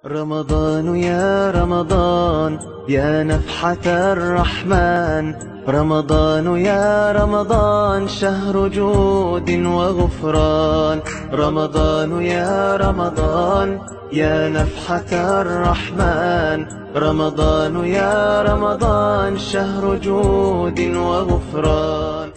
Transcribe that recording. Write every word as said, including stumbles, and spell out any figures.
رمضان يا رمضان يا نفحة الرحمن، رمضان يا رمضان شهر جود وغفران، رمضان يا رمضان يا نفحة الرحمن، رمضان يا رمضان شهر جود وغفران.